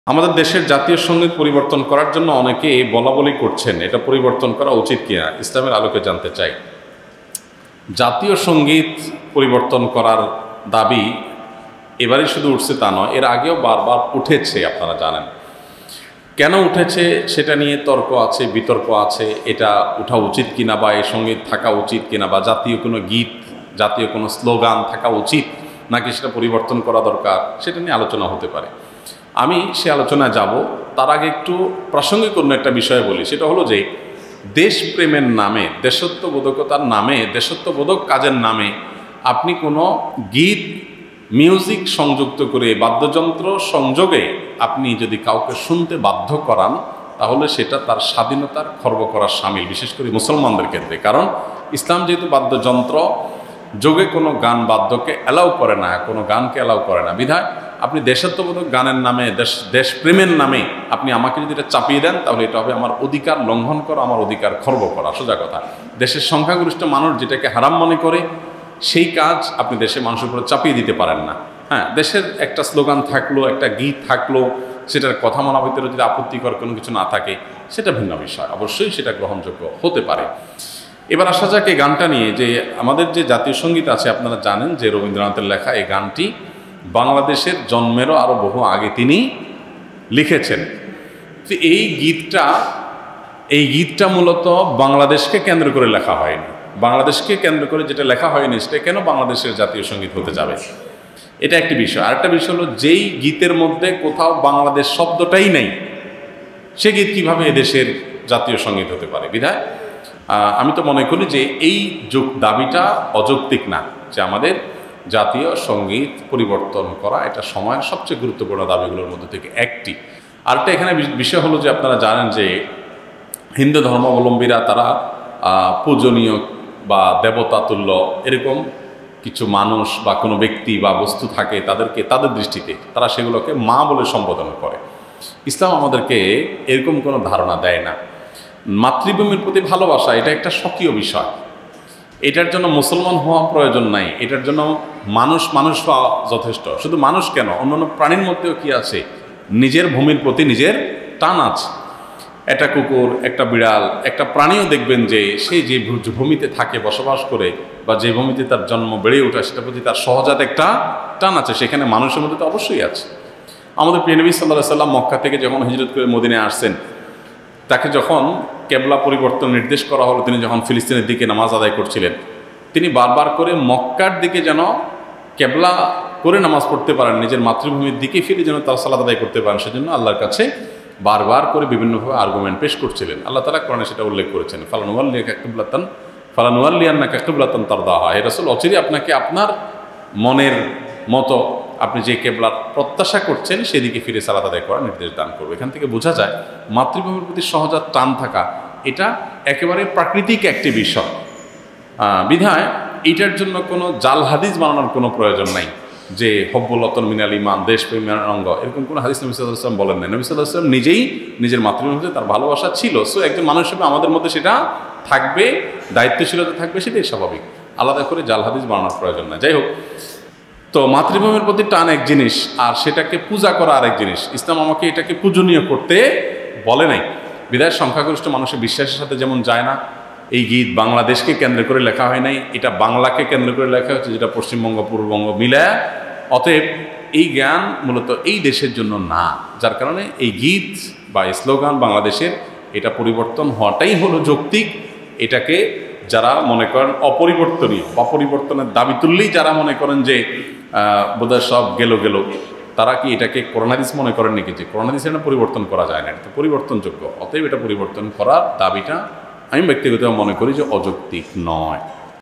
আমাদের দেশের জাতীয় সঙ্গীত পরিবর্তন করার জন্য অনেকে বলাবলি করছেন, এটা পরিবর্তন করা উচিত কিনা, ইসলামের আলোকে জানতে চাই। জাতীয় সঙ্গীত পরিবর্তন করার দাবি এবারই শুধু উঠছে তা নয়, এর আগেও বারবার উঠেছে, আপনারা জানেন। কেন উঠেছে সেটা নিয়ে তর্ক আছে, বিতর্ক আছে, এটা উঠা উচিত কিনা বা এই সঙ্গীত থাকা উচিত কিনা, বা জাতীয় কোনো গীত, জাতীয় কোনো স্লোগান থাকা উচিত নাকি সেটা পরিবর্তন করা দরকার, সেটা নিয়ে আলোচনা হতে পারে। আমি সে আলোচনায় যাব, তার আগে একটু প্রাসঙ্গিক অন্য একটা বিষয় বলি। সেটা হলো যে দেশপ্রেমের নামে, দেশত্ববোধকতার নামে, দেশত্ববোধক কাজের নামে আপনি কোনো গীত, মিউজিক সংযুক্ত করে, বাদ্যযন্ত্র সংযোগে আপনি যদি কাউকে শুনতে বাধ্য করান, তাহলে সেটা তার স্বাধীনতার খর্ব করার শামিল, বিশেষ করে মুসলমানদের ক্ষেত্রে। কারণ ইসলাম যেহেতু বাদ্যযন্ত্র যোগে কোনো গান বাদ্যকে অ্যালাউ করে না, কোনো গানকে অ্যালাউ করে না, বিধায় আপনি দেশাত্মবোধক গানের নামে, দেশপ্রেমের নামে আপনি আমাকে যদি এটা চাপিয়ে দেন, তাহলে এটা হবে আমার অধিকার লঙ্ঘন করা, আমার অধিকার খর্ব করা। সোজা কথা, দেশের সংখ্যাগরিষ্ঠ মানুষ যেটাকে হারাম মনে করে, সেই কাজ আপনি দেশের মানুষের উপরে চাপিয়ে দিতে পারেন না। হ্যাঁ, দেশের একটা স্লোগান থাকলো, একটা গীত থাকলো, সেটার কথা মানা ভিতরে যদি আপত্তিকর কোনো কিছু না থাকে, সেটা ভিন্ন বিষয়, অবশ্যই সেটা গ্রহণযোগ্য হতে পারে। এবার আসা যাক এই গানটা নিয়ে, যে আমাদের যে জাতীয় সঙ্গীত আছে, আপনারা জানেন যে রবীন্দ্রনাথের লেখা এই গানটি বাংলাদেশের জন্মেরও আরও বহু আগে তিনি লিখেছেন। তো এই গীতটা মূলত বাংলাদেশকে কেন্দ্র করে লেখা হয়নি। বাংলাদেশকে কেন্দ্র করে যেটা লেখা হয়নি, সেটা কেন বাংলাদেশের জাতীয় সঙ্গীত হতে যাবে, এটা একটি বিষয়। আরেকটা বিষয় হলো, যেই গীতের মধ্যে কোথাও বাংলাদেশ শব্দটাই নেই, সে গীত কীভাবে এদেশের জাতীয় সঙ্গীত হতে পারে? বিধায় আমি তো মনে করি যে এই দাবিটা অযৌক্তিক না, যে আমাদের জাতীয় সঙ্গীত পরিবর্তন করা এটা সময়ের সবচেয়ে গুরুত্বপূর্ণ দাবিগুলোর মধ্যে থেকে একটি। আরেকটা এখানে বিষয় হলো যে আপনারা জানেন যে হিন্দু ধর্মাবলম্বীরা তারা পূজনীয় বা দেবতাতুল্য এরকম কিছু মানুষ বা কোনো ব্যক্তি বা বস্তু থাকে, তাদেরকে তাদের দৃষ্টিতে তারা সেগুলোকে মা বলে সম্বোধন করে। ইসলাম আমাদেরকে এরকম কোনো ধারণা দেয় না। মাতৃভূমির প্রতি ভালোবাসা এটা একটা স্বকীয় বিষয়, এটার জন্য মুসলমান হওয়া প্রয়োজন নাই, এটার জন্য মানুষ হওয়া যথেষ্ট। শুধু মানুষ কেন, অন্যান্য প্রাণীর মধ্যেও কি আছে, নিজের ভূমির প্রতি নিজের টান আছে। একটা কুকুর, একটা বিড়াল, একটা প্রাণীও দেখবেন যে সে যে ভূমিতে থাকে, বসবাস করে, বা যে ভূমিতে তার জন্ম বেড়ে ওঠে, সেটার প্রতি তার সহজাত একটা টান আছে, সেখানে মানুষের মধ্যে তো অবশ্যই আছে। আমাদের প্রিয় নবী সাল্লাল্লাহু আলাইহি ওয়াসাল্লাম মক্কা থেকে যখন হিজরত করে মদিনায় আসছেন, তাকে যখন কেবলা পরিবর্তন নির্দেশ করা হলো, তিনি যখন ফিলিস্তিনের দিকে নামাজ আদায় করছিলেন, তিনি বারবার করে মক্কার দিকে যেন কেবলা করে নামাজ পড়তে পারেন, নিজের মাতৃভূমির দিকে ফিরে যেন তার সালাত আদায় করতে পারেন, সেজন্য আল্লাহর কাছে বারবার করে বিভিন্নভাবে আর্গুমেন্ট পেশ করছিলেন। আল্লাহ তাআলা কোরআনে সেটা উল্লেখ করেছেন, ফালানুওয়াল্লিয়ান্নাকা কিবলাতান তারদাহা, হে রাসূল, অচিরে আপনাকে আপনার মনের মতো আপনি যে কেবলার প্রত্যাশা করছেন সেদিকে ফিরে সালাত আদায় করার নির্দেশ দান করবে। এখান থেকে বোঝা যায় মাতৃভূমির প্রতি সহজাত টান থাকা এটা একেবারে প্রাকৃতিক একটি বিষয়। বিধায় এটার জন্য কোনো জাল হাদিস বানানোর কোনো প্রয়োজন নাই, যে হব্বুল ওয়াতন মিনাল ঈমান, দেশপ্রেমের অঙ্গ, এরকম কোনো হাদিস নবী সাল্লাল্লাহু আলাইহি ওয়াসাল্লাম বলেন নাই। নবী সাল্লাল্লাহু আলাইহি ওয়াসাল্লাম নিজেই নিজের মাতৃভূমিতে তার ভালোবাসা ছিল। সো একজন মানুষ হিসেবে আমাদের মধ্যে সেটা থাকবে, দায়িত্বশীলতা থাকবে, সেটাই স্বাভাবিক। আলাদা করে জাল হাদিস বানানোর প্রয়োজন নাই। যাই হোক, তো মাতৃভূমির প্রতি টান এক জিনিস, আর সেটাকে পূজা করা আরেক জিনিস। ইসলাম আমাকে এটাকে পূজনীয় করতে বলে নাই। বিদায় সংখ্যাগরিষ্ঠ মানুষের বিশ্বাসের সাথে যেমন যায় না, এই গীত বাংলাদেশকে কেন্দ্র করে লেখা হয় নাই, এটা বাংলাকে কেন্দ্র করে লেখা হচ্ছে, যেটা পশ্চিমবঙ্গ পূর্ববঙ্গ মিলায়। অতএব এই জ্ঞান মূলত এই দেশের জন্য না, যার কারণে এই গীত বা স্লোগান বাংলাদেশের এটা পরিবর্তন হওয়াটাই হলো যৌক্তিক। এটাকে যারা মনে করেন অপরিবর্তনীয় বা পরিবর্তনের দাবি তুললেই যারা মনে করেন যে বোধহয় সব গেল, তারা কি এটাকে কোরআন হাদিস মনে করেন নাকি, যে কোরআন হাদিস এটা পরিবর্তন করা যায় না, এটা পরিবর্তনযোগ্য। অতএব এটা পরিবর্তন করার দাবিটা আমি ব্যক্তিগতভাবে মনে করি যে অযৌক্তিক নয়।